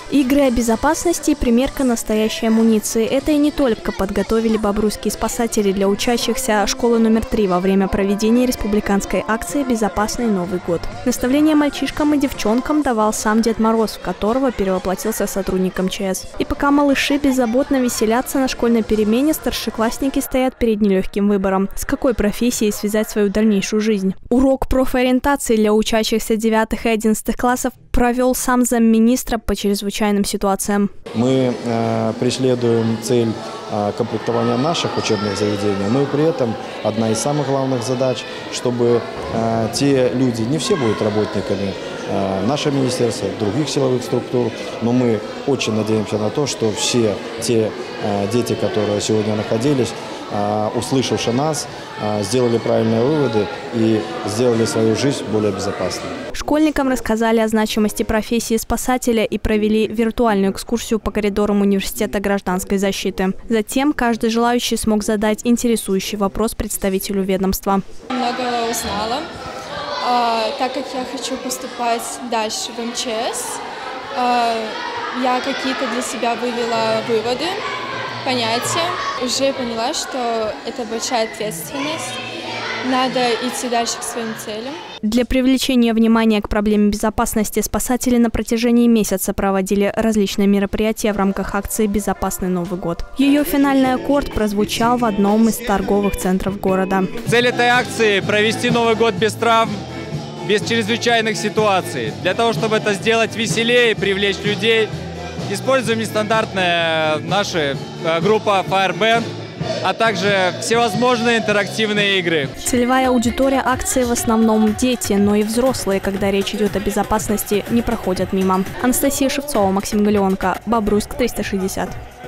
Игры о безопасности и примерка настоящей амуниции. Это и не только подготовили бобруйские спасатели для учащихся школы номер 3 во время проведения республиканской акции «Безопасный Новый год». Наставления мальчишкам и девчонкам давал сам Дед Мороз, в которого перевоплотился сотрудник МЧС. И пока малыши беззаботно веселятся на школьной перемене, старшеклассники стоят перед нелегким выбором. С какой профессией связать свою дальнейшую жизнь? Урок профориентации для учащихся 9 и 11 классов провел сам замминистра по чрезвычайным ситуациям. Мы преследуем цель комплектования наших учебных заведений, но и при этом одна из самых главных задач, чтобы те люди, не все будут работниками нашего министерства, других силовых структур, но мы очень надеемся на то, что все те дети, которые сегодня находились, услышавши нас, сделали правильные выводы и сделали свою жизнь более безопасной. Школьникам рассказали о значимости профессии спасателя и провели виртуальную экскурсию по коридорам университета гражданской защиты. Затем каждый желающий смог задать интересующий вопрос представителю ведомства. Многого узнала. Так как я хочу поступать дальше в МЧС, я какие-то для себя вывела выводы, понятия. Уже поняла, что это большая ответственность. Надо идти дальше к своим целям. Для привлечения внимания к проблеме безопасности спасатели на протяжении месяца проводили различные мероприятия в рамках акции «Безопасный Новый год». Ее финальный аккорд прозвучал в одном из торговых центров города. Цель этой акции – провести Новый год без травм, без чрезвычайных ситуаций. Для того, чтобы это сделать веселее, привлечь людей, используем нестандартная наша группа Fireband, а также всевозможные интерактивные игры. Целевая аудитория акции в основном дети, но и взрослые, когда речь идет о безопасности, не проходят мимо. Анастасия Шевцова, Максим Галеонко, Бобруйск 360.